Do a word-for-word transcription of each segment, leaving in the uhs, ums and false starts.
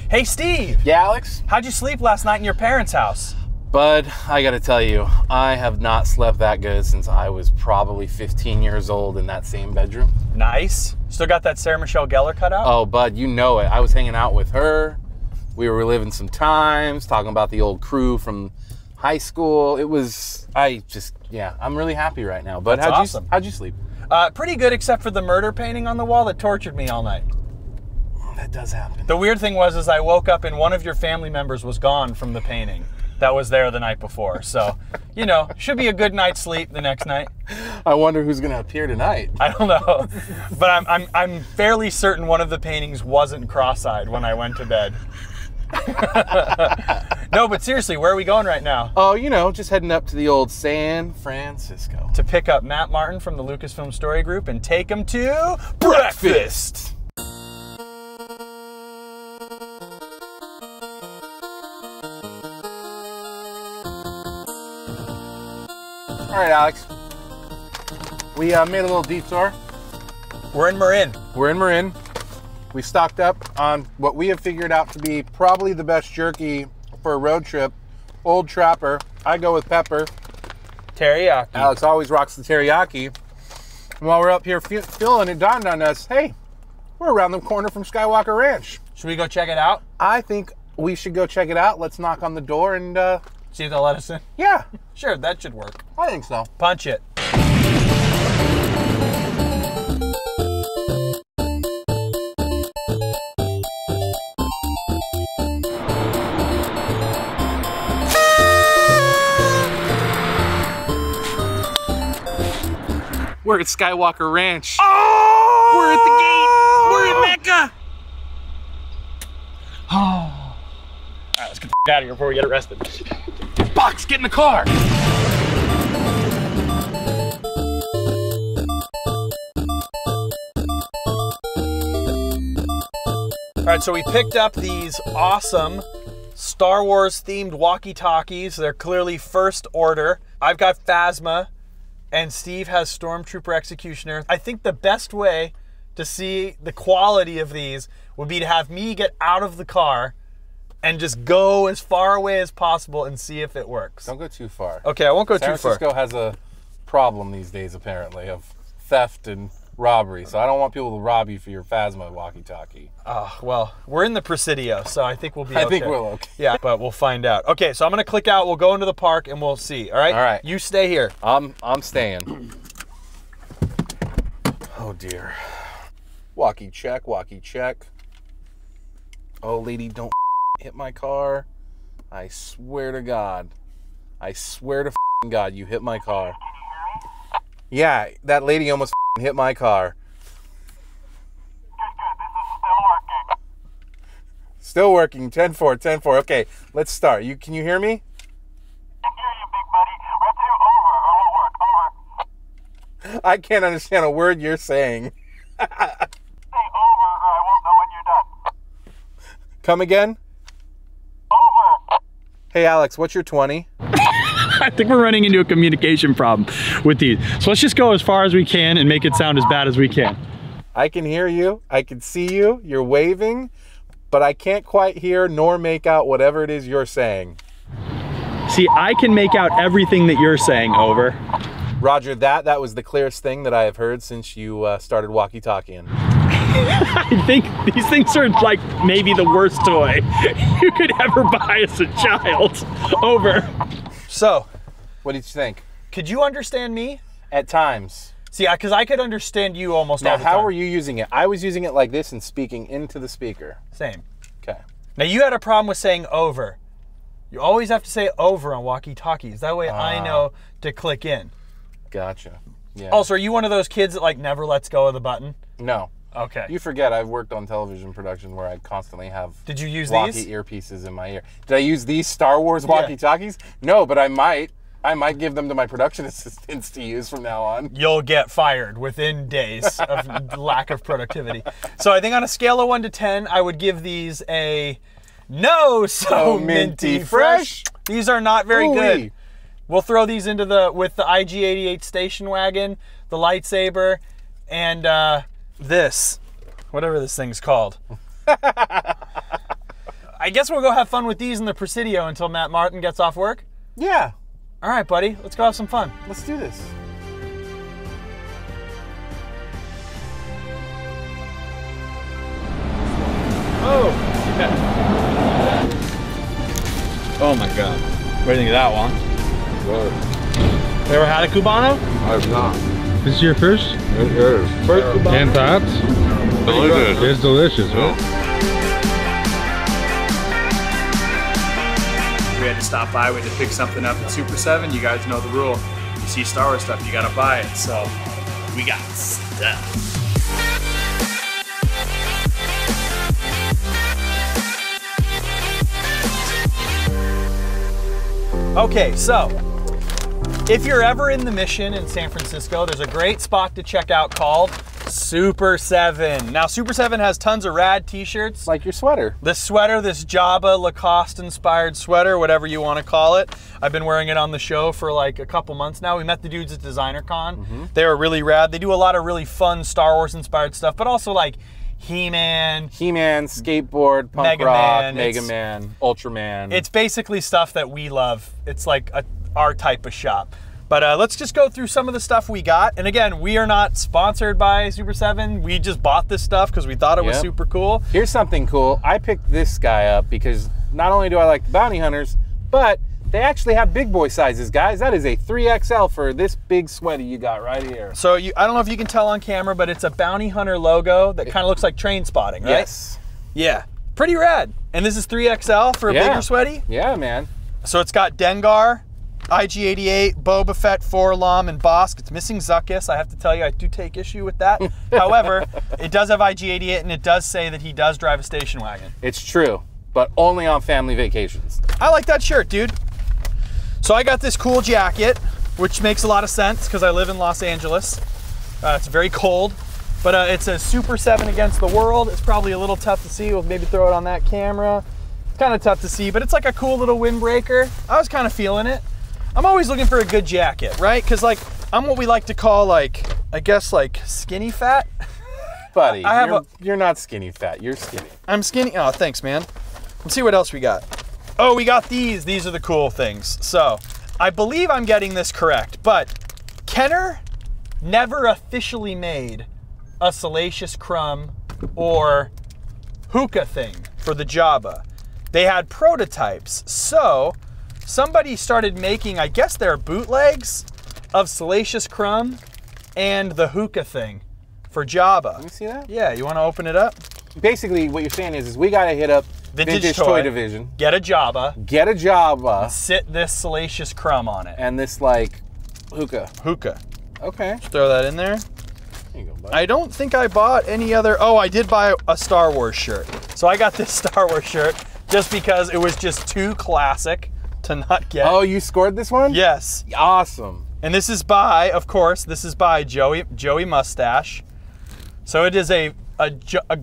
Hey, Steve. Yeah, Alex? How'd you sleep last night in your parents' house? Bud, I gotta tell you, I have not slept that good since I was probably fifteen years old in that same bedroom. Nice. Still got that Sarah Michelle Gellar cut out? Oh, Bud, you know it. I was hanging out with her. We were reliving some times, talking about the old crew from high school. It was, I just, yeah, I'm really happy right now. But That's how'd awesome. you, how'd you sleep? Uh, pretty good, except for the murder painting on the wall that tortured me all night. That does happen. The weird thing was, is I woke up and one of your family members was gone from the painting that was there the night before. So, you know, should be a good night's sleep the next night. I wonder who's gonna appear tonight. I don't know, but I'm, I'm, I'm fairly certain one of the paintings wasn't cross-eyed when I went to bed. No, but seriously, where are we going right now? Oh, you know, just heading up to the old San Francisco. To pick up Matt Martin from the Lucasfilm Story Group and take him to breakfast. All right, Alex. We uh, made a little detour. We're in Marin. We're in Marin. We stocked up on what we have figured out to be probably the best jerky for a road trip. Old Trapper. I go with pepper. Teriyaki. Alex always rocks the teriyaki. And while we're up here feeling it, dawned on us, hey, we're around the corner from Skywalker Ranch. Should we go check it out? I think we should go check it out. Let's knock on the door and, uh... see if they'll let us in? Yeah. Sure, that should work. I think so. Punch it. We're at Skywalker Ranch. Oh! We're at the gate. We're in Mecca. Oh. All right, let's get the out of here before we get arrested. Box, get in the car. All right, so we picked up these awesome Star Wars themed walkie-talkies. They're clearly first order. I've got Phasma and Steve has Stormtrooper Executioner. I think the best way to see the quality of these would be to have me get out of the car and just go as far away as possible and see if it works. Don't go too far. Okay, I won't go San too far. Francisco has a problem these days, apparently, of theft and robbery. So I don't want people to rob you for your Phasma walkie-talkie. Oh, well, we're in the Presidio, so I think we'll be okay. I think we'll okay. Yeah, but we'll find out. Okay, so I'm going to click out. We'll go into the park and we'll see. All right? All right. You stay here. I'm, I'm staying. Oh, dear. Walkie check, walkie check. Oh, lady, don't hit my car. I swear to God. I swear to God, you hit my car. Yeah, that lady almost hit my car. Still working. ten four, ten four. Okay, let's start. You can you hear me? I hear you, big buddy. Let's do over. Or we'll work. Over. I can't understand a word you're saying. Say over, or I won't know when you're done. Come again? Over. Hey, Alex, what's your twenty? I think we're running into a communication problem with these. So let's just go as far as we can and make it sound as bad as we can. I can hear you. I can see you. You're waving, but I can't quite hear nor make out whatever it is you're saying. See, I can make out everything that you're saying, over. Roger that. That was the clearest thing that I have heard since you uh, started walkie-talkieing. I think these things are like maybe the worst toy you could ever buy as a child. Over. So, what did you think? could you understand me? At times. See, because I, I could understand you almost Now, all the how time. were you using it? I was using it like this and speaking into the speaker. Same. Okay. Now, you had a problem with saying over. You always have to say over on walkie-talkies. That way I Ah. know to click in. Gotcha. Yeah. Also, are you one of those kids that like never lets go of the button? No. Okay. You forget I've worked on television production where I constantly have Did you use walkie these? earpieces in my ear. Did I use these Star Wars walkie-talkies? No, but I might. I might give them to my production assistants to use from now on. You'll get fired within days of lack of productivity. So I think on a scale of one to ten, I would give these a no so Oh, minty, minty fresh. fresh. These are not very Ooh-wee. good. We'll throw these into the, with the I G eighty-eight station wagon, the lightsaber, and uh, this, whatever this thing's called. I guess we'll go have fun with these in the Presidio until Matt Martin gets off work. Yeah. All right, buddy. Let's go have some fun. Let's do this. Oh. Yeah. Oh my God. What do you think of that one? Good. You ever had a Cubano? I have not. This is your first? It is. First Cubano. And thoughts? Delicious. It's delicious, huh? We had to stop by, we had to pick something up at Super seven. You guys know the rule. You see Star Wars stuff, you gotta buy it. So we got stuff. Okay, so if you're ever in the Mission in San Francisco, there's a great spot to check out called Super seven. Now, Super seven has tons of rad t-shirts. Like your sweater. This sweater, this Jabba Lacoste inspired sweater, whatever you want to call it. I've been wearing it on the show for like a couple months now. We met the dudes at Designer Con. Mm-hmm. They were really rad. They do a lot of really fun Star Wars inspired stuff, but also like He-Man. He-Man, skateboard, punk Mega rock, Man, Mega it's- Man, Ultraman. It's basically stuff that we love. It's like a, our type of shop. But uh, let's just go through some of the stuff we got. And again, we are not sponsored by Super seven. We just bought this stuff because we thought it was Yep. super cool. Here's something cool. I picked this guy up because not only do I like the bounty hunters, but they actually have big boy sizes, guys. That is a three X L for this big sweaty you got right here. So you, I don't know if you can tell on camera, but it's a bounty hunter logo that kind of looks like Train Spotting, right? Yes. Yeah. Pretty rad. And this is three X L for a Yeah. bigger sweaty. Yeah, man. So it's got Dengar, I G eighty-eight, Boba Fett, Forlom, and Bosk. It's missing Zuckuss. I have to tell you, I do take issue with that. However, it does have I G eighty-eight, and it does say that he does drive a station wagon. It's true, but only on family vacations. I like that shirt, dude. So I got this cool jacket, which makes a lot of sense because I live in Los Angeles. Uh, it's very cold, but uh, it says Super seven Against the World. It's probably a little tough to see. We'll maybe throw it on that camera. It's kind of tough to see, but it's like a cool little windbreaker. I was kind of feeling it. I'm always looking for a good jacket, right? Because like I'm what we like to call like, I guess like skinny fat. Buddy, I have you're, a- you're not skinny fat. You're skinny. I'm skinny. Oh, thanks, man. Let's see what else we got. Oh, we got these. These are the cool things. So I believe I'm getting this correct, but Kenner never officially made a Salacious Crumb or hookah thing for the Jabba. They had prototypes. So somebody started making, I guess they're bootlegs of Salacious Crumb and the hookah thing for Jabba. Let me see that. Yeah, you want to open it up? Basically, what you're saying is, is we got to hit up Vintage Vintage, Toy. Toy. Division, Get a Jabba, get a Jabba, sit this Salacious Crumb on it. and this, like, hookah. Hookah. Okay. Throw that in there. There you go, buddy. I don't think I bought any other. Oh, I did buy a Star Wars shirt. So I got this Star Wars shirt just because it was just too classic to not get. Oh, you scored this one? Yes. Awesome. And this is by, of course, this is by Joey Joey Mustache. So it is a a, Jo- a,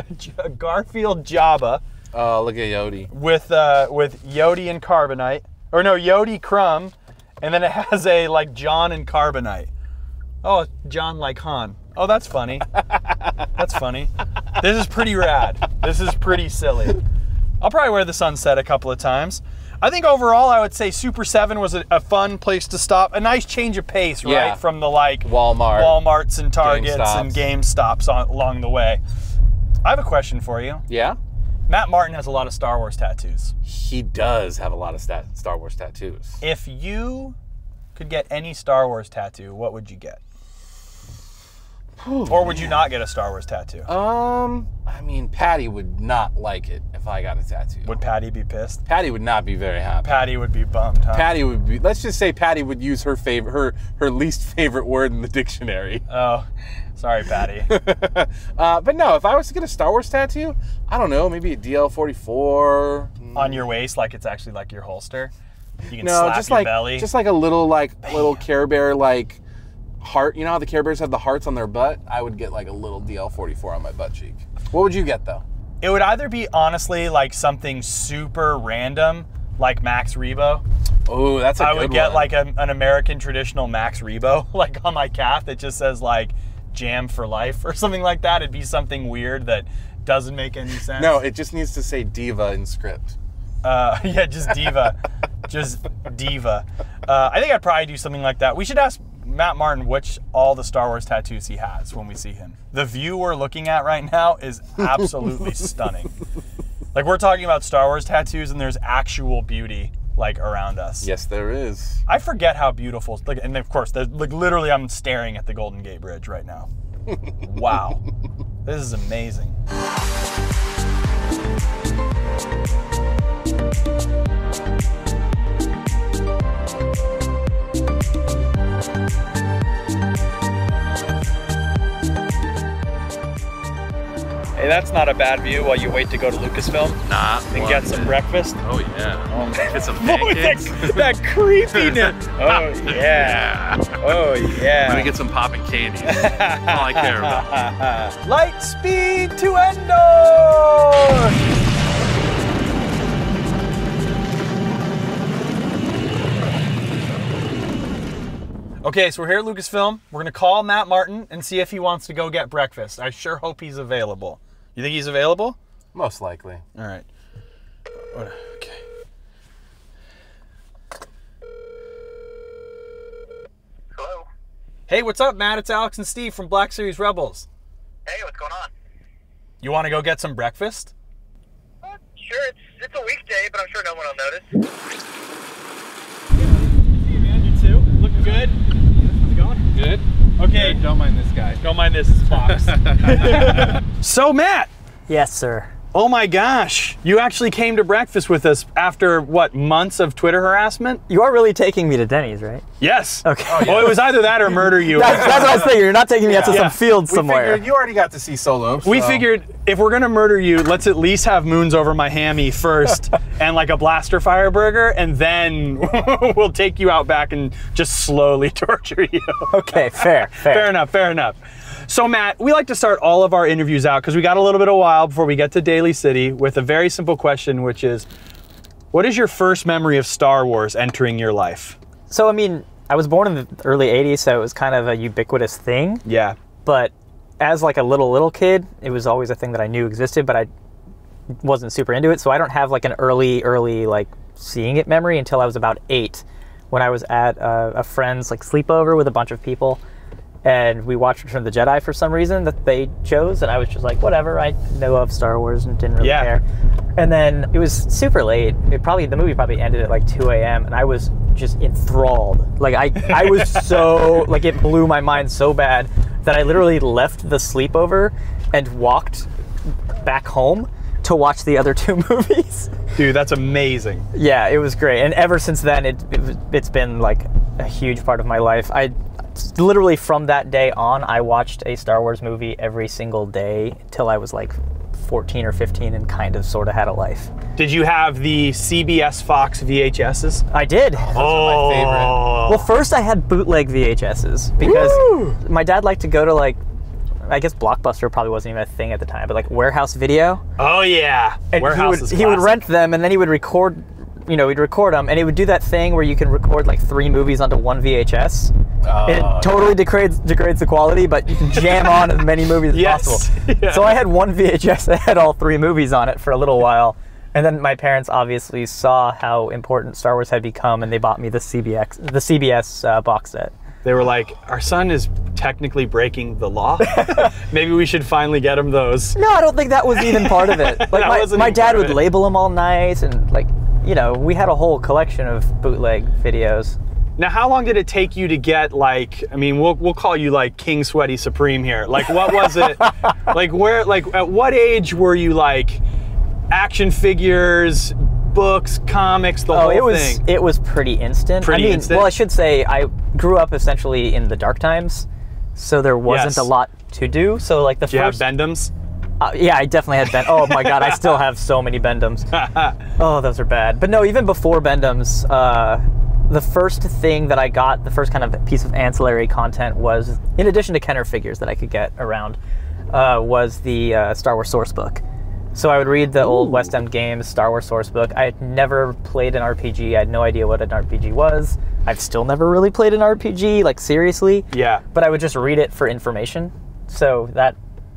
a Garfield Jabba Oh, look at Yodi. with uh, with Yodi and Carbonite, or no, Yodi Crumb, and then it has a like John and Carbonite. Oh, John like Han. Oh, that's funny. That's funny. This is pretty rad. This is pretty silly. I'll probably wear the Sunset a couple of times. I think overall, I would say Super seven was a, a fun place to stop. A nice change of pace, right? Yeah. From the like Walmart. Walmarts and Targets GameStops. and GameStops on, along the way. I have a question for you. Yeah? Matt Martin has a lot of Star Wars tattoos. He does have a lot of stat- Star Wars tattoos. If you could get any Star Wars tattoo, what would you get? Or would you not get a Star Wars tattoo? Um, I mean, Patty would not like it if I got a tattoo. Would Patty be pissed? Patty would not be very happy. Patty would be bummed, huh? Patty would be. Let's just say Patty would use her favorite, her her least favorite word in the dictionary. Oh, sorry, Patty. uh, but no, if I was to get a Star Wars tattoo, I don't know, maybe a D L forty-four On your waist, like it's actually like your holster. You can No, slap just your like belly. just like a little like little Care Bear like heart. You know how the Care Bears have the hearts on their butt? I would get like a little D L forty-four on my butt cheek. What would you get though? It would either be honestly like something super random, like Max Rebo. Oh, that's a I good would get one. like a, an American traditional Max Rebo, like on my calf that just says like Jam for Life or something like that. It'd be something weird that doesn't make any sense. No, it just needs to say diva in script. Uh, yeah, just diva. Just diva. Uh, I think I'd probably do something like that. We should ask Matt Martin which all the Star Wars tattoos he has when we see him. The view we're looking at right now is absolutely stunning. Like, we're talking about Star Wars tattoos, and there's actual beauty, like, around us. Yes, there is. I forget how beautiful, like, and of course, there's- like, literally I'm staring at the Golden Gate Bridge right now. Wow. This is amazing. Hey, that's not a bad view while you wait to go to Lucasfilm Nah. and get some breakfast. Oh yeah. Get some Oh, that, pancakes. that creepiness. Oh, yeah. Oh, yeah. Let me get some popping candies. That's all I care about. Light speed to Endor! Okay, so we're here at Lucasfilm. We're gonna call Matt Martin and see if he wants to go get breakfast. I sure hope he's available. You think he's available? Most likely. All right. Okay. Hello. Hey, what's up, Matt? It's Alex and Steve from Black Series Rebels. Hey, what's going on? You want to go get some breakfast? Uh, sure, it's it's a weekday, but I'm sure no one will notice. You too. Looking good. How's it going? Good. Okay. Good. Don't mind this guy. Don't mind this. It's Fox. So, Matt. Yes, sir. Oh my gosh. You actually came to breakfast with us after, what, months of Twitter harassment? You are really taking me to Denny's, right? Yes. Okay. Oh, Well, it was either that or murder you. That's, that's what I was thinking. You're not taking me out to Yeah. some field We somewhere. figured you already got to see Solo. We so- figured if we're gonna murder you, let's at least have moons over my hammy first and like a blaster fire burger, and then we'll take you out back and just slowly torture you. Okay, fair, fair. Fair enough, fair enough. So Matt, we like to start all of our interviews out, because we got a little bit of a while before we get to Daly City, with a very simple question, which is, what is your first memory of Star Wars entering your life? So, I mean, I was born in the early eighties, so it was kind of a ubiquitous thing. Yeah. But as like a little, little kid, it was always a thing that I knew existed, but I wasn't super into it. So I don't have like an early, early like seeing it memory until I was about eight, when I was at uh, a friend's like sleepover with a bunch of people. And we watched Return of the Jedi for some reason that they chose, and I was just like, whatever, I know of Star Wars and didn't really Yeah. care. And then it was super late. It probably the movie probably ended at like two A M and I was just enthralled. Like I, I was so like it blew my mind so bad that I literally left the sleepover and walked back home to watch the other two movies. Dude, that's amazing. Yeah, it was great. And ever since then, it, it was- it's been like a huge part of my life. I literally from that day on, I watched a Star Wars movie every single day until I was like fourteen or fifteen and kind of sort of had a life. Did you have the C B S Fox V H Ss? I did. Oh, my favorite. Well, first I had bootleg V H Ss because Woo! my dad liked to go to like, I guess Blockbuster probably wasn't even a thing at the time, but like Warehouse Video. Oh yeah, And Warehouse he is would, he would classic. rent them, and then he would record, you know, he'd record them, and it would do that thing where you can record like three movies onto one V H S. Oh, It totally degrades degrades the quality, but you can jam on as many movies as Yes. possible. Yeah. So I had one V H S that had all three movies on it for a little while, and then my parents obviously saw how important Star Wars had become, and they bought me the C B X, the C B S uh, box set. They were like, our son is technically breaking the law. Maybe we should finally get him those. No, I don't think that was even part of it. Like That my, wasn't my even dad part of would it. label them all nice, and like, you know, we had a whole collection of bootleg videos. Now, how long did it take you to get, like, I mean, we'll, we'll call you like King Sweaty Supreme here. Like, what was it? Like, where, like, at what age were you like action figures, books, comics, the Oh, whole it was thing? it was pretty instant. Pretty I mean, instant? well, I should say I grew up essentially in the dark times, so there wasn't Yes. a lot to do. So like the Do you have first, Bendums? uh, yeah, I definitely had Ben. Oh my god, I still have so many Bendums. Oh, those are bad. But no, even before Bendums, uh, the first thing that I got, the first kind of piece of ancillary content was, in addition to Kenner figures that I could get around, uh, was the uh, Star Wars source book. So I would read the old West End Games Star Wars source book. I had never played an R P G. I had no idea what an R P G was. I've still never really played an R P G, like seriously. Yeah. But I would just read it for information. So that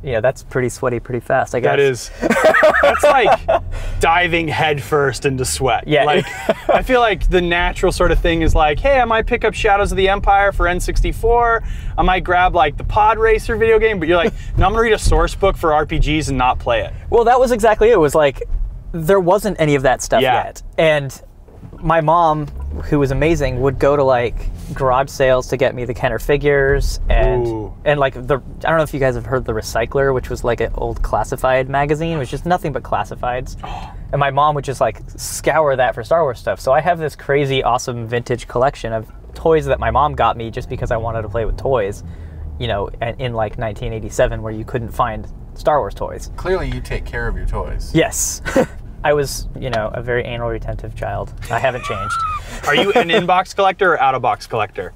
you know, that's pretty sweaty pretty fast, I guess. That is, that's like diving headfirst into sweat. Yeah. Like, I feel like the natural sort of thing is like, hey, I might pick up Shadows of the Empire for N sixty-four. I might grab like the Pod Racer video game, but you're like, no, I'm gonna read a source book for R P Gs and not play it. Well, that was exactly it. It was like, there wasn't any of that stuff Yeah. yet. And my mom, who was amazing, would go to like garage sales to get me the Kenner figures and Ooh. and like the I don't know if you guys have heard the Recycler, which was like an old classified magazine, which is nothing but classifieds. And my mom would just like scour that for Star Wars stuff. So I have this crazy awesome vintage collection of toys that my mom got me just because I wanted to play with toys, you know, in, in like nineteen eighty-seven where you couldn't find Star Wars toys. Clearly you take care of your toys. Yes. I was, you know, a very anal retentive child. I haven't changed. Are you an in-box collector or out-of-box collector?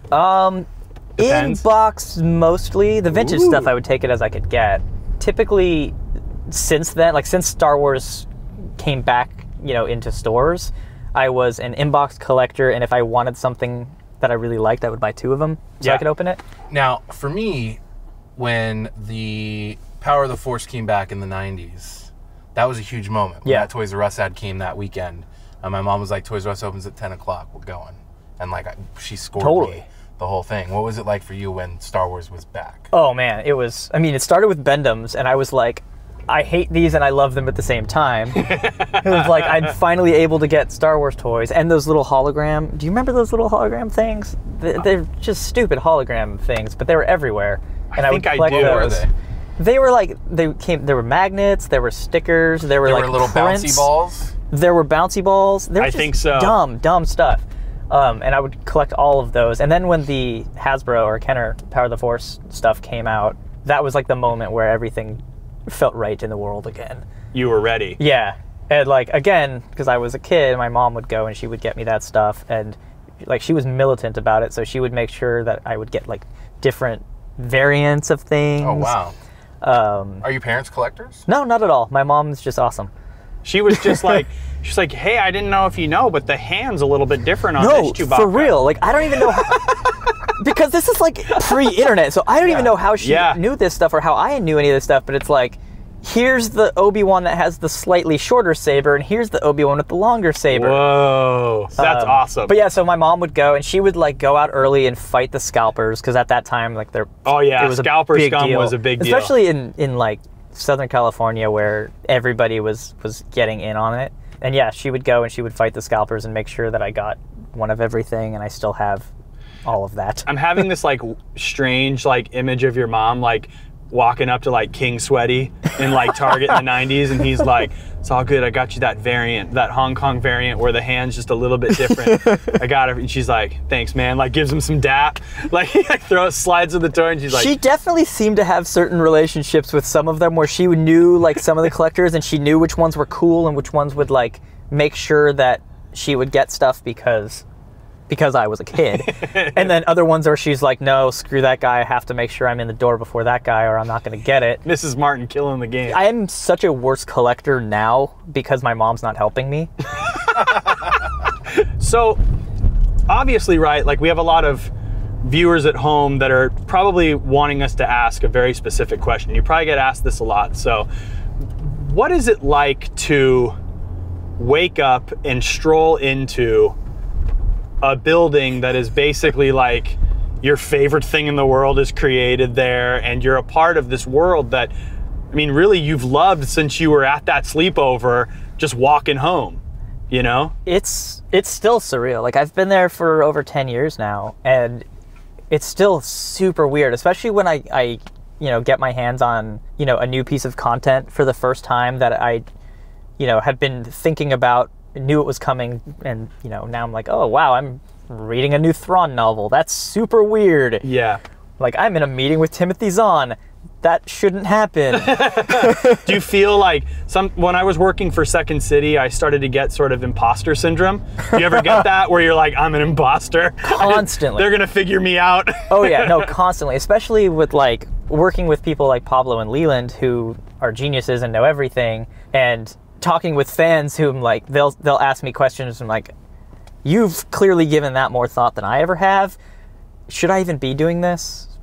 Um, Depends. in-box mostly. The vintage Ooh. stuff I would take it as I could get. Typically, since then, like since Star Wars came back, you know, into stores, I was an in-box collector, and if I wanted something that I really liked, I would buy two of them so Yeah. I could open it. Now, for me, when the Power of the Force came back in the nineties, that was a huge moment. When Yeah. that Toys R Us ad came that weekend, and my mom was like, Toys R Us opens at ten o'clock, we're going. And like, I, she scored Totally. me the whole thing. What was it like for you when Star Wars was back? Oh man, it was, I mean, it started with Bendums, and I was like, I hate these and I love them at the same time. It was like, I'm finally able to get Star Wars toys, and those little hologram, do you remember those little hologram things? They- They're just stupid hologram things, but they were everywhere. And I, think would I collect do. What were those. they? They were like, they came, there were magnets, there were stickers, there were There like were little prints, bouncy balls? there were bouncy balls. They were I just think so. Dumb, dumb stuff. Um, and I would collect all of those. And then when the Hasbro or Kenner Power of the Force stuff came out, that was like the moment where everything felt right in the world again. You were ready. Yeah. And like, again, because I was a kid, my mom would go and she would get me that stuff. And like, she was militant about it. So she would make sure that I would get like different variants of things. Oh, wow. Um, Are your parents collectors? no, not at all. My mom's just awesome. She was just like, she's like, hey, I didn't know if you know, but the hand's a little bit different on No, this Chewbacca. for real. Like, I don't even know how, because this is like pre-internet, so I don't even know how she Yeah. knew this stuff or how I knew any of this stuff. But it's like, here's the Obi-Wan that has the slightly shorter saber, and here's the Obi-Wan with the longer saber. Whoa, that's Um, awesome. But yeah, so my mom would go, and she would like go out early and fight the scalpers, because at that time, like, they're Oh, yeah, it was scalper a big scum deal. was a big deal. especially in in like Southern California, where everybody was was getting in on it. And yeah, she would go and she would fight the scalpers and make sure that I got one of everything, and I still have all of that. I'm having this like strange like image of your mom like walking up to like King Sweaty in like Target in the nineties, and he's like, it's all good, I got you that variant, that Hong Kong variant where the hand's just a little bit different. I got it. And she's like, thanks man, like gives him some dap, like throws, slides to the toy, and she's like, She definitely seemed to have certain relationships with some of them, where she knew like some of the collectors, and she knew which ones were cool and which ones would like make sure that she would get stuff because because I was a kid. And then other ones where she's like, no, screw that guy, I have to make sure I'm in the door before that guy or I'm not going to get it. Missus Martin killing the game. I am such a worse collector now because my mom's not helping me. So, obviously, right, like we have a lot of viewers at home that are probably wanting us to ask a very specific question. You probably get asked this a lot. So, what is it like to wake up and stroll into a building that is basically like your favorite thing in the world is created there, and you're a part of this world that, I mean, really you've loved since you were at that sleepover just walking home, you know? It's it's still surreal. Like, I've been there for over ten years now, and it's still super weird, especially when I, I you know, get my hands on, you know, a new piece of content for the first time that I, you know, had been thinking about, knew it was coming, and, you know, now I'm like, oh, wow, I'm reading a new Thrawn novel. That's super weird. Yeah. Like, I'm in a meeting with Timothy Zahn. That shouldn't happen. Do you feel like some when I was working for Second City, I started to get sort of imposter syndrome? Do you ever get that where you're like, I'm an imposter? Constantly. They're gonna figure me out. Oh yeah, no, constantly. Especially with like working with people like Pablo and Leland, who are geniuses and know everything, and talking with fans whom like they'll they'll ask me questions and I'm like, you've clearly given that more thought than I ever have. Should I even be doing this?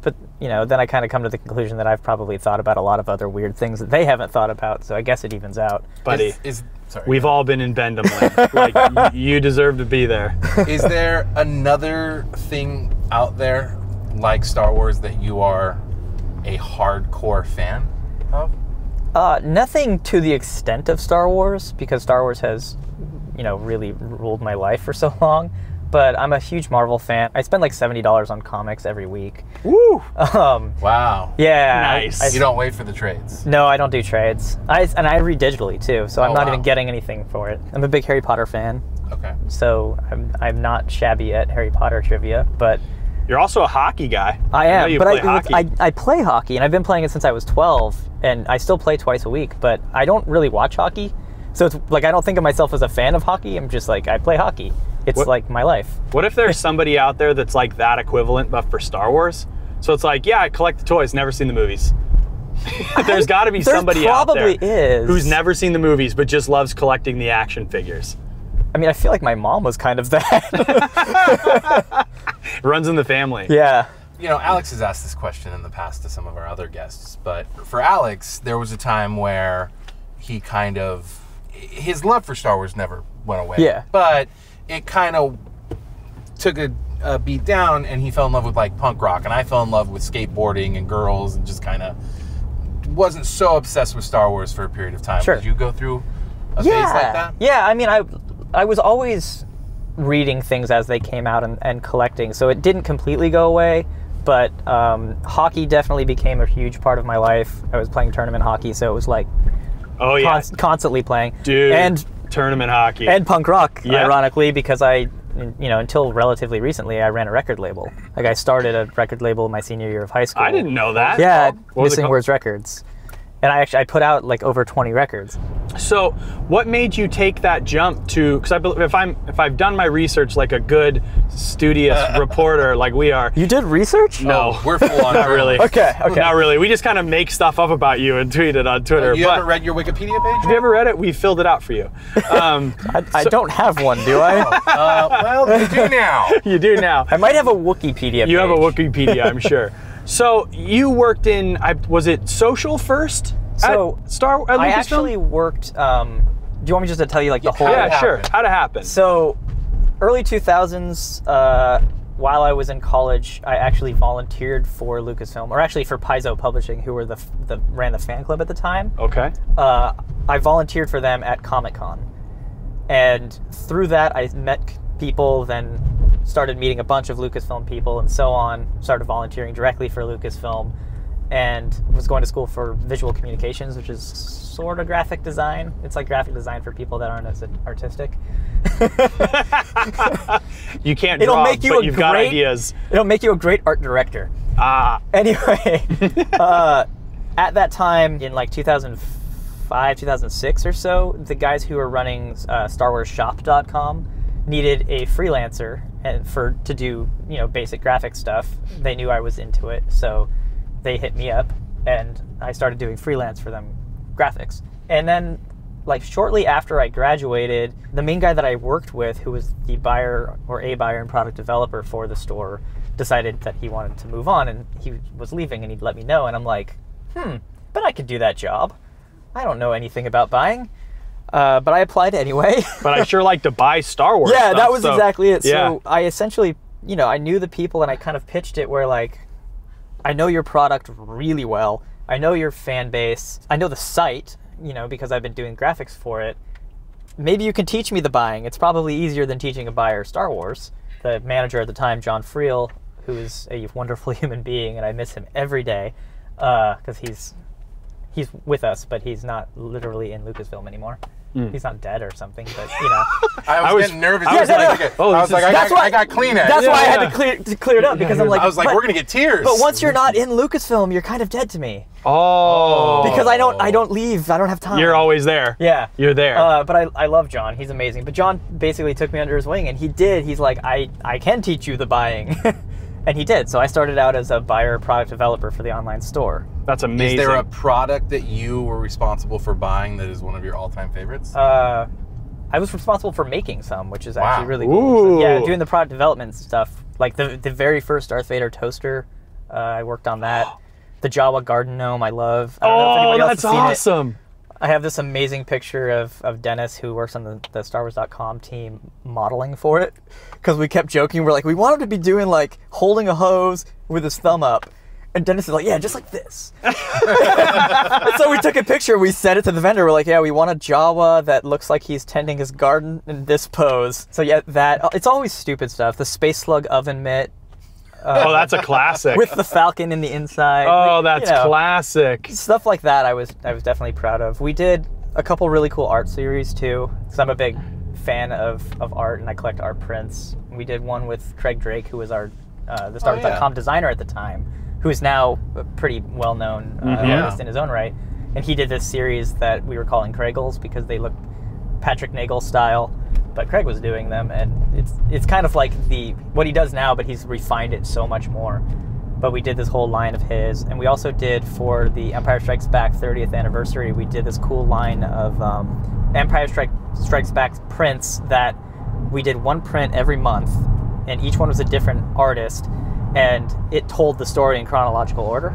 but you know, then I kind of come to the conclusion that I've probably thought about a lot of other weird things that they haven't thought about. So I guess it evens out. Buddy, Is, is sorry, we've all been in Bendham Land. Like, y- you deserve to be there. Is there another thing out there like Star Wars that you are a hardcore fan of? Uh, nothing to the extent of Star Wars, because Star Wars has, you know, really ruled my life for so long. But I'm a huge Marvel fan. I spend like seventy dollars on comics every week. Woo! Um, Wow. yeah. Nice. I, I, You don't wait for the trades. No, I don't do trades. I, and I read digitally too, so I'm Oh, not wow. even getting anything for it. I'm a big Harry Potter fan, Okay. so I'm, I'm not shabby at Harry Potter trivia, but You're also a hockey guy. I know am. you but play I, hockey. I I play hockey, and I've been playing it since I was twelve, and I still play twice a week. But I don't really watch hockey, so it's like I don't think of myself as a fan of hockey. I'm just like I play hockey. It's What- like my life. What if there's somebody out there that's like that equivalent, but for Star Wars? So it's like, yeah, I collect the toys, never seen the movies. There's got to be There somebody out there probably is. who's never seen the movies, but just loves collecting the action figures. I mean, I feel like my mom was kind of that. Runs in the family. Yeah. You know, Alex has asked this question in the past to some of our other guests, but for Alex, there was a time where he kind of, his love for Star Wars never went away. Yeah. But it kind of took a, a beat down, and he fell in love with like punk rock, and I fell in love with skateboarding and girls, and just kind of wasn't so obsessed with Star Wars for a period of time. Sure. Did you go through a yeah. phase like that? Yeah, I mean, I I was always reading things as they came out and, and collecting, so it didn't completely go away, but um, hockey definitely became a huge part of my life. I was playing tournament hockey, so it was like Oh, yeah. const- constantly playing. Dude. And, Tournament hockey. and punk rock, Yeah. ironically, because I, you know, until relatively recently, I ran a record label. Like, I started a record label my senior year of high school. I didn't know that. Yeah, What was it Missing called? Words Records. And I actually, I put out like over twenty records. So, what made you take that jump to? Because I, bel- if I'm, if I've done my research like a good, studious reporter like we are. You did research? No, Oh, we're full on. not really. Okay, okay. Not really. We just kind of make stuff up about you and tweet it on Twitter. You but haven't read your Wikipedia page? have you ever read it? We filled it out for you. Um, I, I don't have one, do I? Uh, well, you do now. you do now. I might have a Wikipedia You have a page. Wikipedia, I'm sure. So you worked in, I, was it social first? So, at Star at I Lucasfilm? actually worked, um, do you want me just to tell you like the whole... How'd it Yeah, sure. happen? How'd it happen? So, early two thousands, uh, while I was in college, I actually volunteered for Lucasfilm, or actually for Paizo Publishing, who were the, the ran the fan club at the time. Okay. Uh, I volunteered for them at Comic-Con. And through that, I met people, then started meeting a bunch of Lucasfilm people and so on, started volunteering directly for Lucasfilm, and was going to school for visual communications, which is sort of graphic design. It's like graphic design for people that aren't as artistic. You can't It'll draw, make you but a you've got great- ideas. It'll make you a great art director. Ah, Anyway, uh, at that time, in like two thousand five, two thousand six or so, the guys who were running uh, Star Wars Shop dot com needed a freelancer and for to do, you know, basic graphic stuff. They knew I was into it, so they hit me up, and I started doing freelance for them, graphics. And then, like, shortly after I graduated, the main guy that I worked with, who was the buyer or a buyer and product developer for the store, decided that he wanted to move on, and he was leaving, and he'd let me know. And I'm like, hmm, but I could do that job. I don't know anything about buying. Uh, but I applied anyway. but I sure like to buy Star Wars Yeah, stuff, that was so- exactly it. Yeah. So I essentially, you know, I knew the people, and I kind of pitched it where, like, I know your product really well. I know your fan base. I know the site, you know, because I've been doing graphics for it. Maybe you can teach me the buying. It's probably easier than teaching a buyer Star Wars. The manager at the time, John Friel, who is a wonderful human being, and I miss him every day because he's he's with us, but he's not literally in Lucasfilm anymore. He's not dead or something, but you know. I was, I was- getting nervous. I I was was, like, like, okay. oh, I this was like, is- I That's got, why- I got Kleenex. That's why I had yeah. to clear to clear it up because I'm like, I was like, but, we're gonna get tears. but once you're not in Lucasfilm, you're kind of dead to me Oh. because I don't I don't leave. I don't have time. You're always there. Yeah. You're there. Uh, but I, I love John. He's amazing. But John basically took me under his wing, and he did. He's like, I, I can teach you the buying. And he did. So I started out as a buyer product developer for the online store. That's amazing. Is there a product that you were responsible for buying that is one of your all-time favorites? Uh, I was responsible for making some, which is Wow. actually really cool. So, yeah, Ooh. doing the product development stuff. Like the, the very first Darth Vader toaster Uh, I worked on that. The Jawa Garden Gnome, I love. I don't know if Oh, anybody else that's has seen it. awesome. I have this amazing picture of, of Dennis, who works on the, the Star Wars dot com team, modeling for it. Because we kept joking. We're like, we want him to be doing, like, holding a hose with his thumb up. And Dennis is like, yeah, just like this. And so we took a picture. We sent it to the vendor. We're like, yeah, we want a Jawa that looks like he's tending his garden in this pose. So, yeah, that. It's always stupid stuff. The Space Slug oven mitt. Uh, oh, that's a classic. With the Falcon in the inside. Oh, Like, that's you know, classic. Stuff like that I was I was definitely proud of. We did a couple really cool art series too, because I'm a big fan of, of art and I collect art prints. We did one with Craig Drake, who was our uh, the Star Wars dot com yeah. designer at the time, who is now a pretty well-known uh, Mhm. artist in his own right. And he did this series that we were calling Craigles because they looked Patrick Nagel style, but Craig was doing them, and it's it's kind of like the what he does now, but he's refined it so much more. But we did this whole line of his, and we also did for the Empire Strikes Back thirtieth anniversary, we did this cool line of um, Empire Strike, Strikes Back prints that we did one print every month, and each one was a different artist, and it told the story in chronological order.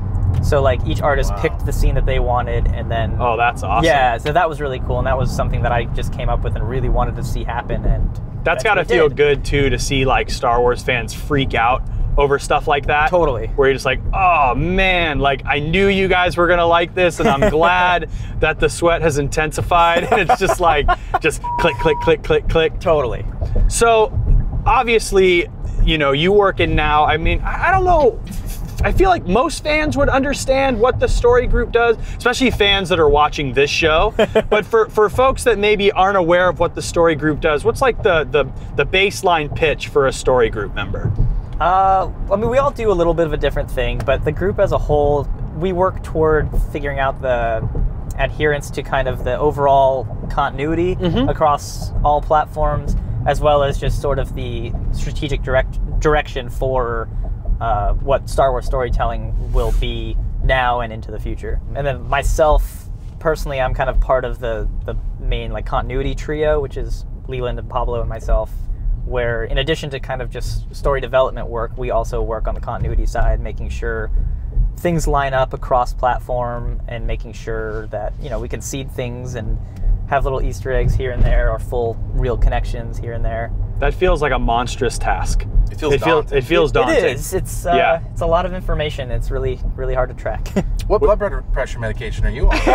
So like each artist Wow. picked the scene that they wanted, and then Oh, that's awesome. yeah, so that was really cool, and that was something that I just came up with and really wanted to see happen. And That's got to eventually feel did. good too to see like Star Wars fans freak out over stuff like that. Totally. Where you're just like, oh man, like I knew you guys were gonna like this, and I'm glad that the sweat has intensified. And it's just like, just click, click, click, click, click. Totally. So obviously, you know, you working now. I mean, I I don't know. I feel like most fans would understand what the story group does, especially fans that are watching this show. But for, for folks that maybe aren't aware of what the story group does, what's like the, the, the baseline pitch for a story group member? Uh, I mean, we all do a little bit of a different thing, but the group as a whole, we work toward figuring out the adherence to kind of the overall continuity Mhm. across all platforms, as well as just sort of the strategic direct direction for uh, what Star Wars storytelling will be now and into the future. And then myself, personally, I'm kind of part of the, the main like continuity trio, which is Leland and Pablo and myself, where in addition to kind of just story development work, we also work on the continuity side, making sure things line up across platform and making sure that, you know, we can seed things and have little Easter eggs here and there or full real connections here and there. That feels like a monstrous task. It feels it, feel, daunting. it feels daunting. It is. It's uh, Yeah. it's a lot of information. It's really really hard to track. What blood pressure medication are you on?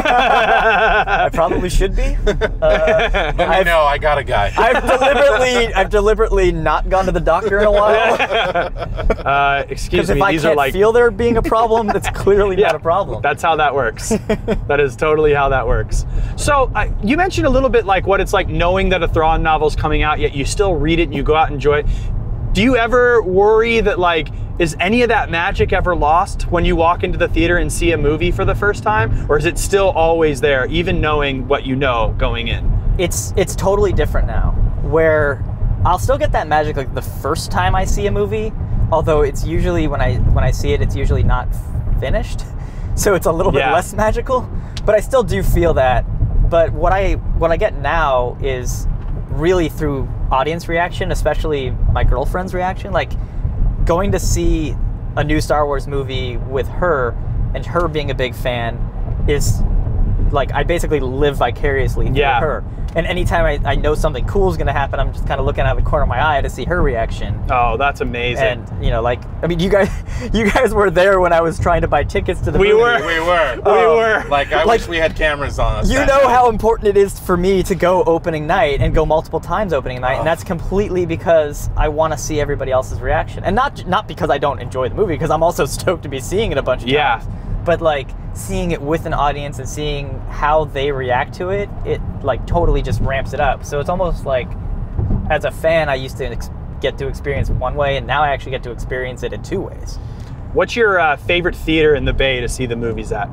I probably should be. Uh, Let me know. I got a guy. I've deliberately I've deliberately not gone to the doctor in a while. Uh, excuse Because if me, I these can't are like feel there being a problem, that's clearly Yeah, not a problem. That's how that works. That is totally how that works. So uh, you mentioned a little bit like what it's like knowing that a Thrawn novel's coming out, yet you still read it and you go out and enjoy it. Do you ever worry that like, is any of that magic ever lost when you walk into the theater and see a movie for the first time? Or is it still always there, even knowing what you know going in? It's it's totally different now, where I'll still get that magic like the first time I see a movie, although it's usually when I when I see it, it's usually not finished, so it's a little bit Yeah. less magical. But I still do feel that. But what I what I get now is really through audience reaction, especially my girlfriend's reaction. Like going to see a new Star Wars movie with her and her being a big fan is like I basically live vicariously through Yeah. her. And anytime I, I know something cool is going to happen, I'm just kind of looking out of the corner of my eye to see her reaction. Oh, that's amazing. And you know, like I mean, you guys, you guys were there when I was trying to buy tickets to the We movie. were. We were. we Oh, were. Like, I Like, wish we had cameras on us. You that know night. how important it is for me to go opening night and go multiple times opening night, Oh. and that's completely because I want to see everybody else's reaction, and not not because I don't enjoy the movie, because I'm also stoked to be seeing it a bunch of Yeah. times. But like seeing it with an audience and seeing how they react to it, it like totally just ramps it up. So it's almost like, as a fan, I used to ex- get to experience it one way, and now I actually get to experience it in two ways. What's your uh, favorite theater in the Bay to see the movies at?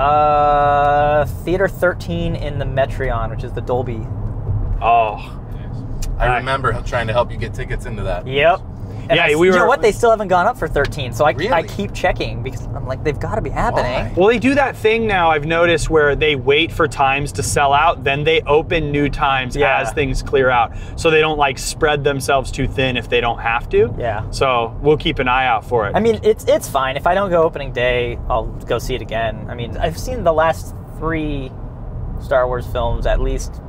Uh, Theater thirteen in the Metreon, which is the Dolby. Oh, I remember trying to help you get tickets into that. Yep. And Yeah, I, we you were- know what? They still haven't gone up for thirteen, so I, Really? I keep checking because I'm like, they've got to be happening. Why? Well, they do that thing now, I've noticed, where they wait for times to sell out, then they open new times Yeah. as things clear out. So they don't like spread themselves too thin if they don't have to. Yeah. So we'll keep an eye out for it. I mean, it's it's fine. If I don't go opening day, I'll go see it again. I mean, I've seen the last three Star Wars films at least,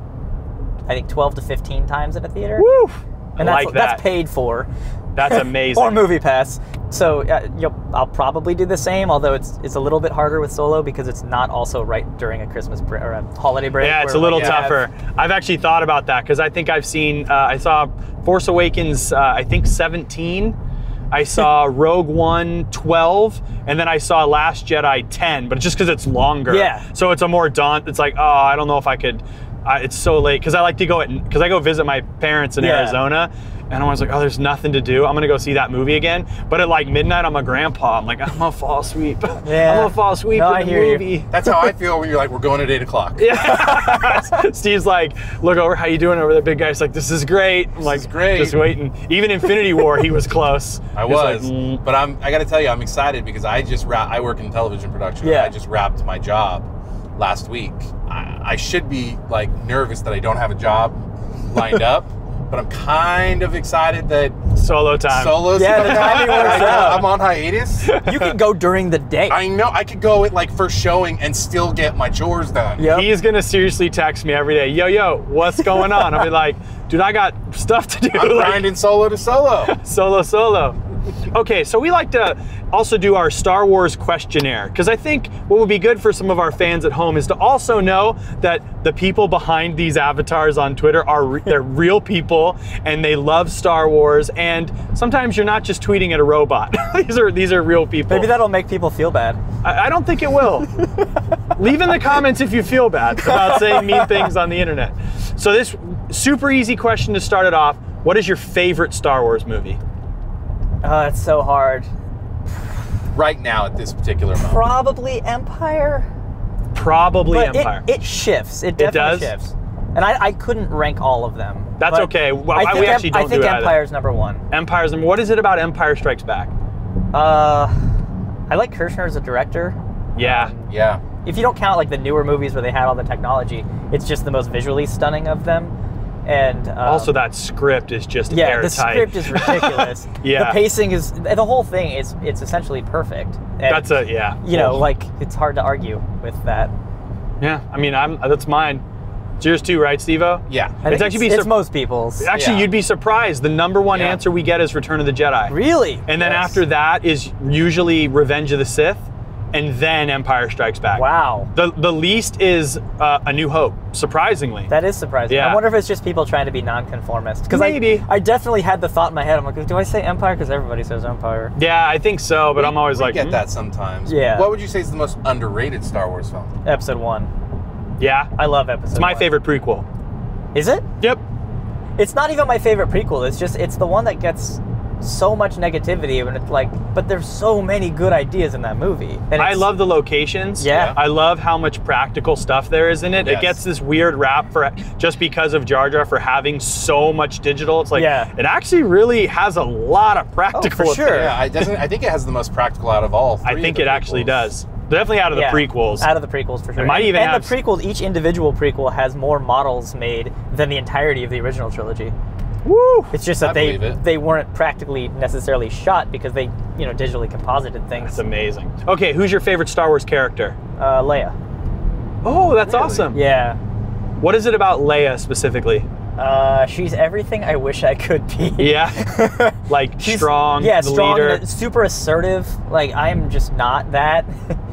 I think, twelve to fifteen times in a theater. Woo! And I that's, like that. that's paid for. That's amazing. Or Movie Pass. So uh, you'll, I'll probably do the same, although it's it's a little bit harder with Solo because it's not also right during a Christmas break or a holiday break. Yeah, it's a where, little like, you have- tougher. I've actually thought about that because I think I've seen, uh, I saw Force Awakens, uh, I think seventeen. I saw Rogue One twelve, and then I saw Last Jedi ten, but just because it's longer. Yeah. So it's a more daunt. It's like, oh, I don't know if I could. Uh, it's so late because I like to go at because I go visit my parents in Yeah. Arizona, and I was like, oh, there's nothing to do. I'm gonna go see that movie again. But at like midnight, I'm a grandpa. I'm like, I'm gonna fall asleep. Yeah. I'm gonna fall asleep No, in I the hear you. movie. That's how I feel when you're like, we're going at eight o'clock. Yeah. Steve's like, look over, how you doing over there, big guy? He's like, this is great. I'm like, is great. just waiting. Even Infinity War, he was close. I He's like, was, mm. but I'm. I got to tell you, I'm excited because I just wrap. I work in television production. Yeah. I just wrapped my job last week. I, I should be like nervous that I don't have a job lined up, but I'm kind of excited that Solo time. Solo's. Yeah, the timing works out. I'm on hiatus. You can go during the day. I know I could go at like first showing and still get my chores done. Yep. He's gonna seriously text me every day. Yo, yo, what's going on? I'll be like, dude, I got stuff to do. I'm Like, grinding solo to solo. solo, solo. Okay, so we like to also do our Star Wars questionnaire because I think what would be good for some of our fans at home is to also know that the people behind these avatars on Twitter are re- they're real people and they love Star Wars, and sometimes you're not just tweeting at a robot. these are these are real people. Maybe that'll make people feel bad. I, I don't think it will. Leave in the comments if you feel bad about saying mean things on the internet. So this super easy question to start it off: what is your favorite Star Wars movie? Oh, it's so hard. Right now at this particular moment. Probably Empire. Probably But Empire. It, it shifts. It definitely does? shifts. And I, I couldn't rank all of them. That's But okay. Well, I I- think we Em- actually don't I think do it either. Empire's number one. Empire's number. What is it about Empire Strikes Back? Uh, I like Kirshner as a director. Yeah. Yeah. If you don't count like the newer movies where they had all the technology, it's just the most visually stunning of them. And um, Also, that script is just yeah, airtight. the script is ridiculous. Yeah. The pacing is the whole thing is it's essentially perfect. And, That's a yeah. you know, Well, like it's hard to argue with that. yeah. I mean, I'm that's mine. It's yours too, right, Steve-O? Yeah. I It's think actually it's, be it's sur- most people's. Actually, Yeah. you'd be surprised. The number one Yeah. answer we get is Return of the Jedi. Really? And then Yes. after that is usually Revenge of the Sith, and then Empire Strikes Back. Wow. The the least is uh, A New Hope, surprisingly. That is surprising. Yeah. I wonder if it's just people trying to be nonconformist. Because Maybe. I, I definitely had the thought in my head. I'm like, do I say Empire? Because everybody says Empire. yeah, I think so, but I'm always We like, get hmm, that sometimes. Yeah. What would you say is the most underrated Star Wars film? Episode one. yeah. I love episode It's my one. favorite prequel. Is it? Yep. It's not even my favorite prequel. It's just, it's the one that gets so much negativity. And it's like, but there's so many good ideas in that movie. And I it's- love the locations. Yeah. I love how much practical stuff there is in it. It Yes. gets this weird rap for just because of Jar Jar for having so much digital. It's like Yeah. it actually really has a lot of Oh, practical. for sure. Yeah, I doesn't. I think it has the most practical out of all. Three I of think the it actually prequels. does. Definitely out of the Yeah, prequels. Out of the prequels, for sure. It might and, even and have- the prequels, each individual prequel has more models made than the entirety of the original trilogy. Woo! It's just that I they believe it. they weren't practically necessarily shot because they, you know, digitally composited things. That's amazing. Okay, who's your favorite Star Wars character? Uh, Leia. Oh, that's Really? awesome. Yeah. What is it about Leia specifically? Uh, she's everything I wish I could be. Yeah. Like She's strong, Yeah, the strong, leader. and super assertive. Like I'm just not that,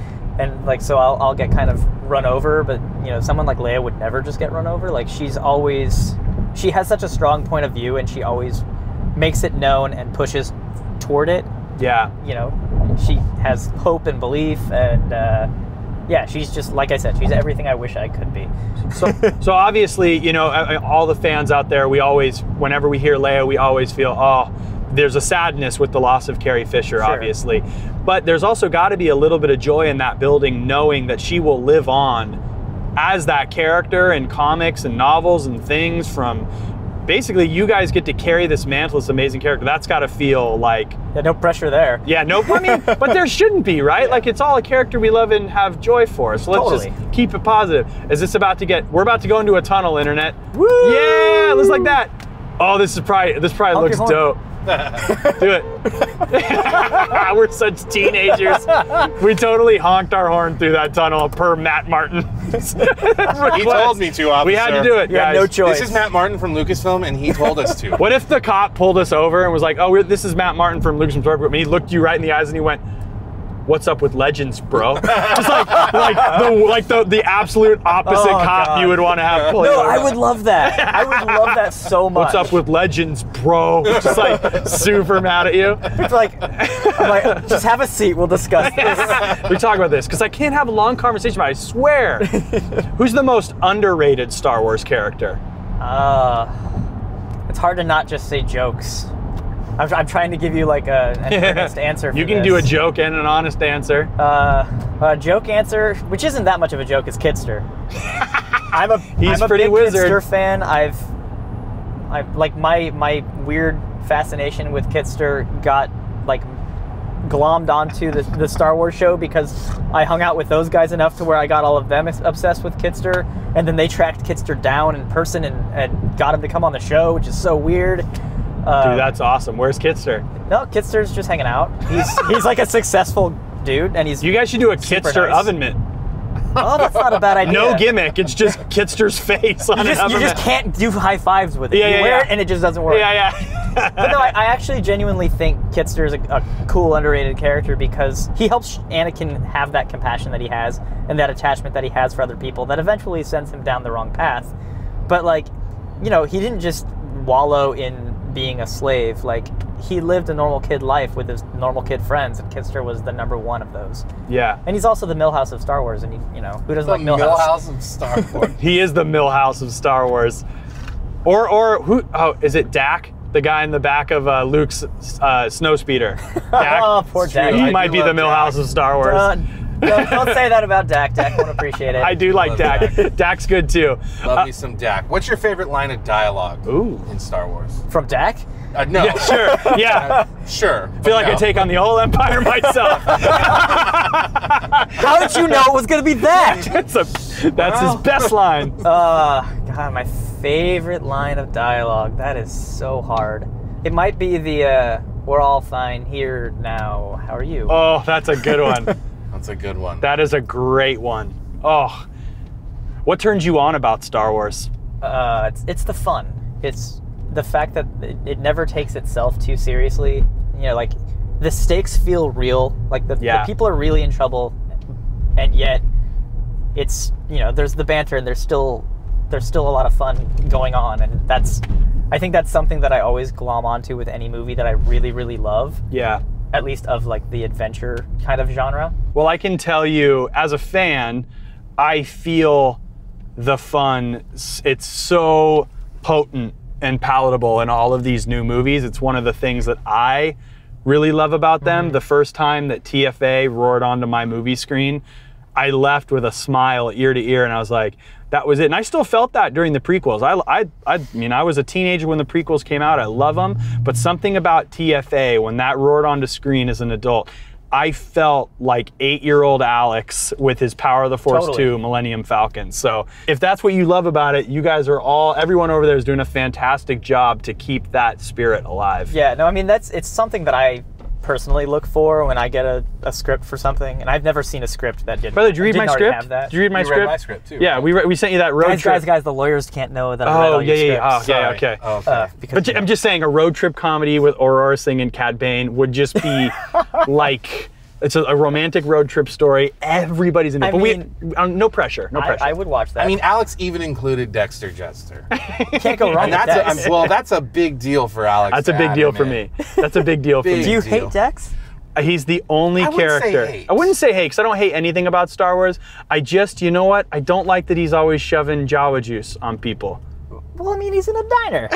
and like so I'll I'll get kind of run over. But you know, someone like Leia would never just get run over. Like she's always, she has such a strong point of view, and she always makes it known and pushes toward it. Yeah. You know, she has hope and belief, and uh, yeah, she's just like I said, she's everything I wish I could be. So, so obviously, you know, uh, all the fans out there, we always, whenever we hear Leia, we always feel, oh, there's a sadness with the loss of Carrie Fisher, Sure. obviously. But there's also got to be a little bit of joy in that building, knowing that she will live on as that character in comics and novels and things from basically you guys get to carry this mantle, this amazing character. That's got to feel like Yeah, no pressure there. yeah, no. I mean, but there shouldn't be, right? Yeah. Like it's all a character we love and have joy for. So let's Totally. just keep it positive. Is this about to get? We're about to go into a tunnel, internet. Woo! Yeah, looks like that. Oh, this is probably this probably Honk looks your dope. Do it. We're such teenagers. We totally honked our horn through that tunnel per Matt Martin. He told me to, officer. We had to do it, You guys. had no choice. This is Matt Martin from Lucasfilm, and he told us to. What if the cop pulled us over and was like, "Oh, we're, this is Matt Martin from Lucasfilm Story Group," and he looked you right in the eyes and he went, "What's up with Legends, bro?" Just like, like the like the the absolute opposite Oh, cop God. you would want to have pull you No, over. I would love that. I would love that so much. What's up with Legends, bro? Just like super mad at you. It's like, I'm like, just have a seat. We'll discuss this. We talk about this because I can't have a long conversation about it, I swear. Who's the most underrated Star Wars character? Uh, it's hard to not just say jokes. I'm, I'm trying to give you like a, an earnest answer for You can this. do a joke and an honest answer. Uh, a joke answer, which isn't that much of a joke, is Kitster. I'm a He's I'm a pretty big wizard. Kitster fan. I've, I like my my weird fascination with Kitster got like glommed onto the, the Star Wars show because I hung out with those guys enough to where I got all of them obsessed with Kitster, and then they tracked Kitster down in person and, and got him to come on the show, which is so weird. Uh, Dude, that's awesome. Where's Kitster? no, Kitster's just hanging out. He's he's like a successful dude, and he's You guys should do a Super Kitster nice. oven mitt. oh, that's not a bad idea. No gimmick. It's just Kitster's face on You an just, oven you just mitt. can't do high fives with it. Yeah, you yeah, wear yeah. it and it just doesn't work. Yeah, yeah. But no, I, I actually genuinely think Kitster is a, a cool, underrated character because he helps Anakin have that compassion that he has and that attachment that he has for other people that eventually sends him down the wrong path. But like, you know, he didn't just wallow in being a slave. Like, he lived a normal kid life with his normal kid friends, and Kitster was the number one of those. Yeah. And he's also the Millhouse of Star Wars, and he, you know, who doesn't The like Millhouse? Millhouse of Star Wars. He is the Millhouse of Star Wars. Or, or who? Oh, is it Dak? The guy in the back of uh, Luke's uh, snowspeeder. Dak. Oh, poor Dak. He I might do be the love Millhouse Dak. of Star Wars. Uh, don't, don't say that about Dak. Dak won't appreciate it. I do like love Dak. Dak. Dak's good too. Love Uh, me some Dak. What's your favorite line of dialogue Ooh. in Star Wars? From Dak? Uh, no. Yeah, sure. Yeah. Sure. I feel like I take on the whole empire myself. How did you know it was going to be that? that's a, that's his best line. Uh, God, my favorite line of dialogue. That is so hard. It might be the, uh, we're all fine here now. How are you? Oh, that's a good one. That's a good one. That is a great one. Oh. What turns you on about Star Wars? Uh, it's, it's the fun. It's the fact that it, it never takes itself too seriously. You know, like, the stakes feel real. Like, the, Yeah. the people are really in trouble, and yet it's, you know, there's the banter, and there's still there's still a lot of fun going on, and that's, I think that's something that I always glom onto with any movie that I really, really love, Yeah. at least of, like, the adventure kind of genre. Well, I can tell you, as a fan, I feel the fun. It's so potent and palatable in all of these new movies. It's one of the things that I really love about them. Mm-hmm. The first time that T F A roared onto my movie screen, I left with a smile ear to ear, and I was like, that was it. And I still felt that during the prequels. I, I, I mean, I was a teenager when the prequels came out. I love them, but something about T F A, when that roared onto screen as an adult, I felt like eight-year-old Alex with his Power of the Force Totally. two Millennium Falcon. So if that's what you love about it, you guys are all, everyone over there is doing a fantastic job to keep that spirit alive. Yeah, no, I mean, that's, it's something that I personally look for when I get a, a script for something, and I've never seen a script that didn't. Brother, did you read didn't my already script? have that. Did you read my You read script? my script, too, Yeah, right? we, re- we sent you that road Guys, trip. guys, guys, the lawyers can't know that I read Oh, all yeah, your yeah, scripts. yeah. Oh, yeah, Sorry. okay. Oh, okay. Uh, because But j- I'm just saying, a road trip comedy with Aurora Singh and Cad Bane would just be like, it's a, a romantic road trip story. Everybody's in it. I but mean, we, um, no pressure, no I, pressure. I would watch that. I mean, Alex even included Dexter Jester. can't go wrong And with that's a, Dex. I'm- well, that's a big deal for Alex. That's a to big add deal him for in. me. That's a big deal for Big Do me. you deal. hate Dex? He's the only I wouldn't say character. hate. I wouldn't say hate, because I don't hate anything about Star Wars. I just, you know what? I don't like that he's always shoving Jawa juice on people. Well, I mean, he's in a diner.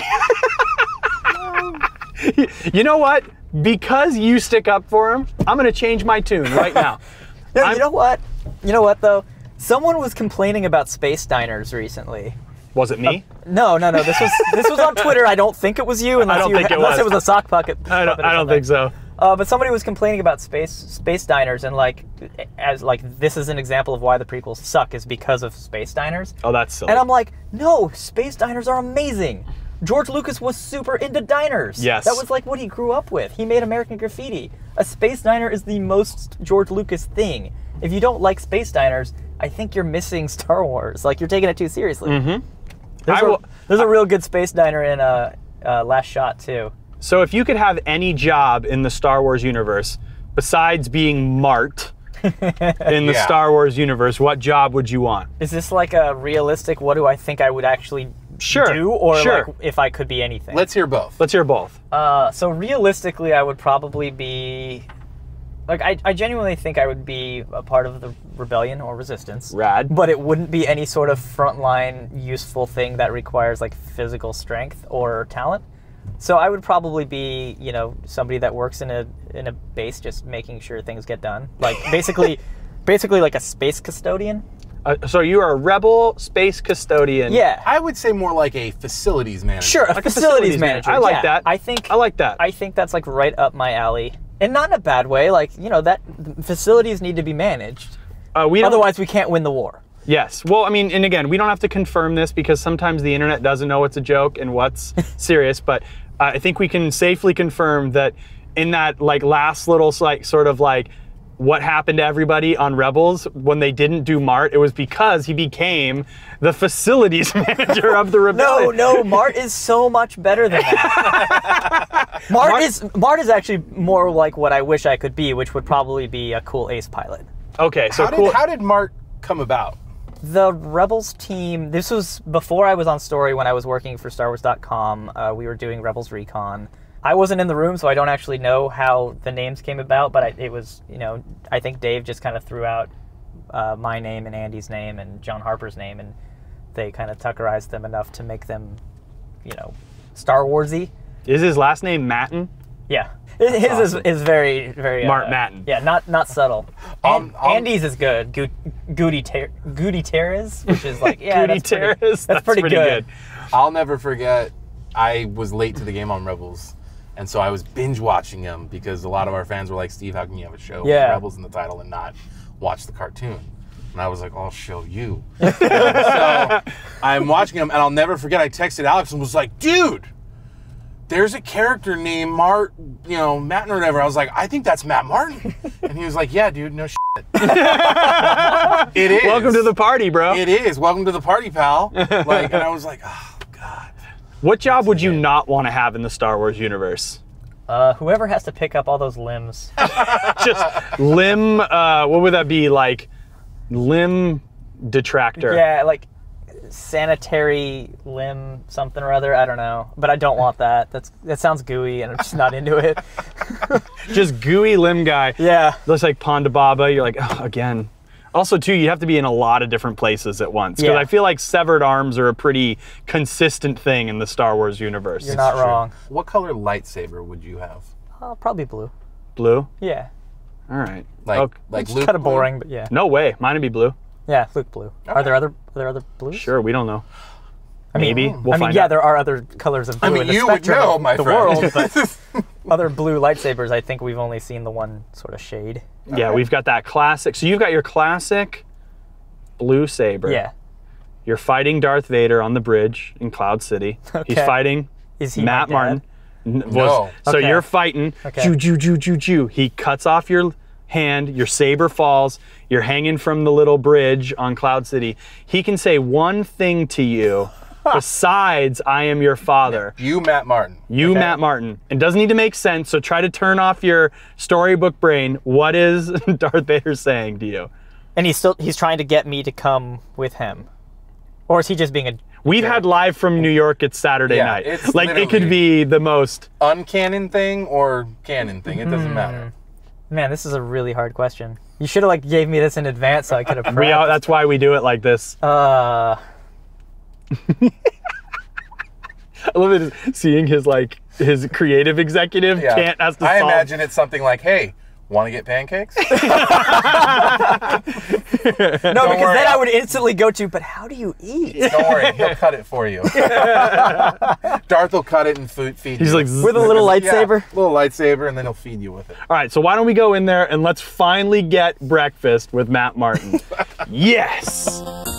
You know what? Because you stick up for him, I'm going to change my tune right now. No, I'm- you know what? You know what, though? Someone was complaining about space diners recently. Was it me? No, no, no. This was this was on Twitter. I don't think it was you. Unless I don't you, think it unless was. it was a sock puppet. I don't, puppet or I don't something. think so. Uh, but somebody was complaining about space space diners and like, as like this is an example of why the prequels suck is because of space diners. Oh, that's silly. And I'm like, no, space diners are amazing. George Lucas was super into diners. Yes. That was like what he grew up with. He made American Graffiti. A space diner is the most George Lucas thing. If you don't like space diners, I think you're missing Star Wars. Like, you're taking it too seriously. Mm-hmm. There's, I a, will- there's a real good space diner in uh, uh, Last Shot, too. So if you could have any job in the Star Wars universe besides being Mart in the Yeah. Star Wars universe, what job would you want? Is this like a realistic, what do I think I would actually Sure, do? Or sure. like if I could be anything? Let's hear both. Let's hear both. Uh, so realistically, I would probably be... Like, I, I genuinely think I would be a part of the rebellion or resistance. Rad. But it wouldn't be any sort of frontline useful thing that requires, like, physical strength or talent. So I would probably be, you know, somebody that works in a in a base just making sure things get done. Like, basically, basically like a space custodian. Uh, so you are a rebel space custodian. Yeah. I would say more like a facilities manager. Sure, a Like a facilities, facilities manager. manager. I like yeah. that. I think I like that. I think that's like right up my alley. And not in a bad way. Like, you know, that facilities need to be managed. Uh, we don't- Otherwise, we can't win the war. Yes. Well, I mean, and again, we don't have to confirm this because sometimes the internet doesn't know what's a joke and what's serious. But uh, I think we can safely confirm that in that like last little like sort of like what happened to everybody on Rebels when they didn't do Mart, it was because he became the facilities manager of the No, rebellion. no, Mart is so much better than that. Mart, Mart- is Mart is actually more like what I wish I could be, which would probably be a cool ace pilot. Okay, so How cool. did how did Mart come about? The Rebels team, this was before I was on Story when I was working for Star Wars dot com. Uh, we were doing Rebels Recon. I wasn't in the room, so I don't actually know how the names came about, but I, it was, you know, I think Dave just kind of threw out uh, my name and Andy's name and John Harper's name, and they kind of tuckerized them enough to make them, you know, Star Warsy. Is his last name Matten? Yeah. His awesome. is, is very, very... Mart uh, Matten. Yeah, not not subtle. Um, And, um, Andy's is good. Gu- Goody Ter- Goody Terrace, which is like, yeah, Goody that's pretty, Terrace? that's, That's pretty, pretty good. good. I'll never forget. I was late to the game on Rebels, and so I was binge watching him because a lot of our fans were like, "Steve, how can you have a show Yeah. with Rebels in the title and not watch the cartoon?" And I was like, "I'll show you." So I'm watching him, and I'll never forget. I texted Alex and was like, "Dude, there's a character named Mart, you know, Matt or whatever." I was like, "I think that's Matt Martin," and he was like, "Yeah, dude, no shit." It is. Welcome to the party, bro. It is. Welcome to the party, pal. Like, and I was like, "Oh God." What job would you not want to have in the Star Wars universe? Uh, whoever has to pick up all those limbs. Just limb, uh, what would that be? Like limb detractor. Yeah, like sanitary limb something or other. I don't know, but I don't want that. That's that sounds gooey, and I'm just not into it. Just gooey limb guy. Yeah. Looks like Ponda Baba. You're like, oh, again. Also, too, you have to be in a lot of different places at once. Because Yeah. I feel like severed arms are a pretty consistent thing in the Star Wars universe. You're not wrong. What color lightsaber would you have? Uh, probably blue. Blue? Yeah. All right. Like, Okay. like It's Luke kind of blue? boring, but yeah. No way. Mine would be blue. Yeah, Luke blue. Are there other are there other blues? Sure, we don't know. I mean, Maybe. We'll I mean, find yeah, out. there are other colors of blue I mean, in the you would spectrum know, of my the friend. world, but other blue lightsabers, I think we've only seen the one sort of shade. Yeah, we've got that classic. So you've got your classic blue saber. Yeah. You're fighting Darth Vader on the bridge in Cloud City. He's Okay. fighting Is he Matt my dad? Martin. N- was- No. So Okay. you're fighting. Okay. Ju ju ju ju ju. He cuts off your hand. Your saber falls. You're hanging from the little bridge on Cloud City. He can say one thing to you besides "I am your father." You, Matt Martin. You, Okay. Matt Martin. It doesn't need to make sense. So try to turn off your storybook brain. What is Darth Vader saying to you? And he's still he's trying to get me to come with him. Or is he just being a We've had live from New York. It's Saturday Yeah, night. it's Like it could literally- be the most. Uncanon thing or canon thing, it Hmm. doesn't matter. Man, this is a really hard question. You should have like gave me this in advance so I could have prepped. We are, that's why we do it like this. uh I love it seeing his like his creative executive Yeah. can't has to I solve. imagine it's something like, hey, Want to get pancakes? No, because worry. then I would instantly go to, but how do you eat? Don't worry, he'll cut it for you. Darth will cut it and food, feed He's you. like, With a little lightsaber? Yeah, little lightsaber, and then he'll feed you with it. all right, so why don't we go in there and let's finally get breakfast with Matt Martin. Yes.